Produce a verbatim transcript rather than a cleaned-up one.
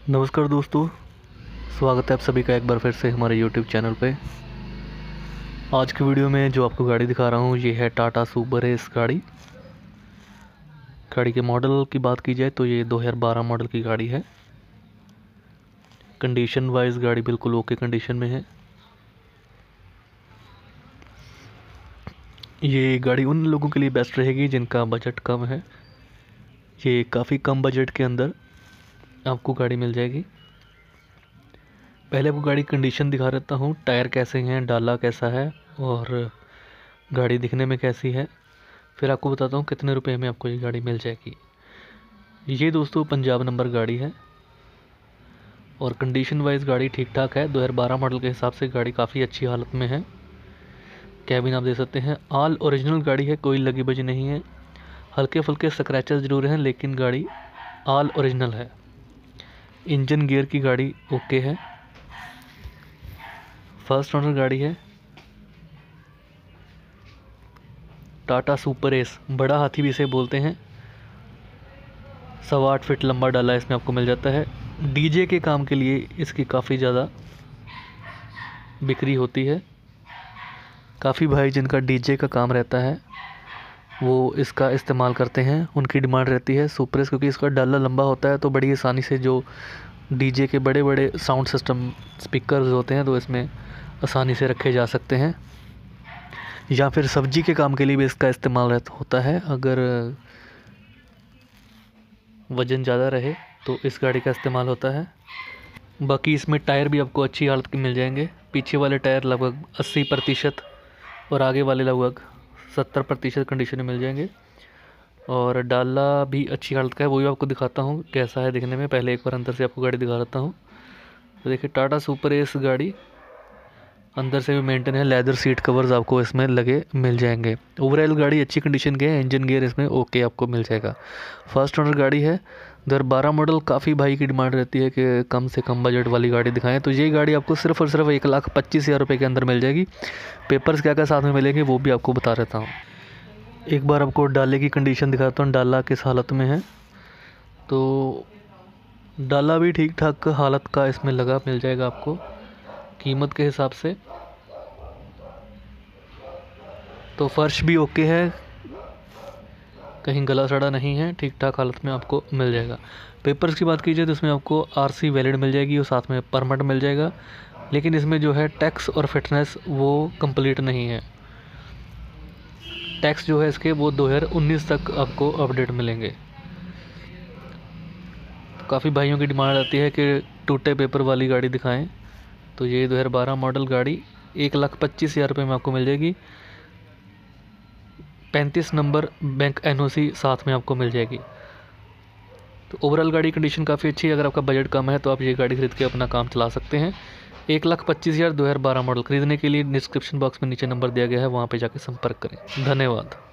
नमस्कार दोस्तों, स्वागत है आप सभी का एक बार फिर से हमारे यूट्यूब चैनल पे। आज की वीडियो में जो आपको गाड़ी दिखा रहा हूँ ये है टाटा सुपर एस गाड़ी। गाड़ी के मॉडल की बात की जाए तो ये दो हज़ार बारह मॉडल की गाड़ी है। कंडीशन वाइज गाड़ी बिल्कुल ओके कंडीशन में है। ये गाड़ी उन लोगों के लिए बेस्ट रहेगी जिनका बजट कम है। ये काफ़ी कम बजट के अंदर आपको गाड़ी मिल जाएगी। पहले आपको गाड़ी कंडीशन दिखा देता हूँ, टायर कैसे हैं, डाला कैसा है और गाड़ी दिखने में कैसी है। फिर आपको बताता हूँ कितने रुपए में आपको ये गाड़ी मिल जाएगी। ये दोस्तों पंजाब नंबर गाड़ी है और कंडीशन वाइज गाड़ी ठीक ठाक है। दो हज़ार बारह मॉडल के हिसाब से गाड़ी काफ़ी अच्छी हालत में है। कैबिन आप देख सकते हैं, ऑल ओरिजिनल गाड़ी है, कोई लगी बजी नहीं है। हल्के फुल्के स्क्रैचेस ज़रूर हैं लेकिन गाड़ी ऑल ओरिजिनल है। इंजन गियर की गाड़ी ओके है। फर्स्ट ओनर गाड़ी है। टाटा सुपर एस, बड़ा हाथी भी इसे बोलते हैं। सवा आठ फीट लंबा डाला इसमें आपको मिल जाता है। डीजे के काम के लिए इसकी काफ़ी ज़्यादा बिक्री होती है। काफ़ी भाई जिनका डीजे का काम रहता है वो इसका इस्तेमाल करते हैं, उनकी डिमांड रहती है सुपर एस, क्योंकि इसका डाला लंबा होता है तो बड़ी आसानी से जो डीजे के बड़े बड़े साउंड सिस्टम स्पीकर्स होते हैं तो इसमें आसानी से रखे जा सकते हैं। या फिर सब्जी के काम के लिए भी इसका इस्तेमाल होता है। अगर वज़न ज़्यादा रहे तो इस गाड़ी का इस्तेमाल होता है। बाकी इसमें टायर भी आपको अच्छी हालत के मिल जाएंगे। पीछे वाले टायर लगभग अस्सी प्रतिशत और आगे वाले लगभग सत्तर प्रतिशत कंडीशन में मिल जाएंगे। और डाला भी अच्छी हालत का है, वो भी आपको दिखाता हूँ कैसा है दिखने में। पहले एक बार अंदर से आपको गाड़ी दिखा देता हूँ। तो देखिए टाटा सुपर एस गाड़ी अंदर से भी मेंटेन है। लेदर सीट कवर्स आपको इसमें लगे मिल जाएंगे। ओवरऑल गाड़ी अच्छी कंडीशन के है। इंजन गियर इसमें ओके आपको मिल जाएगा। फर्स्ट ओनर गाड़ी है। दो हज़ार बारह मॉडल। काफ़ी भाई की डिमांड रहती है कि कम से कम बजट वाली गाड़ी दिखाएं, तो ये गाड़ी आपको सिर्फ और सिर्फ एक लाख पच्चीस हज़ार रुपये के अंदर मिल जाएगी। पेपर्स क्या क्या साथ में मिलेंगे वो भी आपको बता देता हूँ। एक बार आपको डाले की कंडीशन दिखाता हूँ, डाला किस हालत में है। तो डाला भी ठीक ठाक हालत का इसमें लगा मिल जाएगा आपको कीमत के हिसाब से। तो फर्श भी ओके है, कहीं गला सड़ा नहीं है, ठीक ठाक हालत में आपको मिल जाएगा। पेपर्स की बात कीजिए तो इसमें आपको आरसी वैलिड मिल जाएगी और साथ में परमिट मिल जाएगा। लेकिन इसमें जो है टैक्स और फिटनेस वो कंप्लीट नहीं है। टैक्स जो है इसके वो दो हज़ार उन्नीस तक आपको अपडेट मिलेंगे। तो काफ़ी भाइयों की डिमांड आती है कि टूटे पेपर वाली गाड़ी दिखाएं, तो ये दो हज़ार बारह मॉडल गाड़ी एक लाख पच्चीस हज़ार रुपये में आपको मिल जाएगी। पैंतीस नंबर बैंक एनओसी साथ में आपको मिल जाएगी। तो ओवरऑल गाड़ी कंडीशन काफ़ी अच्छी है। अगर आपका बजट कम है तो आप ये गाड़ी खरीद के अपना काम चला सकते हैं। एक लाख पच्चीस हज़ार दो हज़ार बारह मॉडल खरीदने के लिए डिस्क्रिप्शन बॉक्स में नीचे नंबर दिया गया है, वहाँ पे जाके संपर्क करें। धन्यवाद।